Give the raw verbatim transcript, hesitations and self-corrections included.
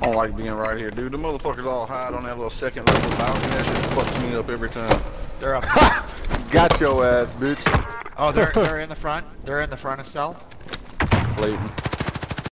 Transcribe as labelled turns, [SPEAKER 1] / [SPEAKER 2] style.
[SPEAKER 1] I don't like being right here, dude. The motherfuckers all hide on that little second level balcony. That shit fucks me up every time.
[SPEAKER 2] They're up.
[SPEAKER 3] Got your ass, bitch.
[SPEAKER 2] Oh, they're they're in the front. They're in the front of cell.
[SPEAKER 1] Blatant.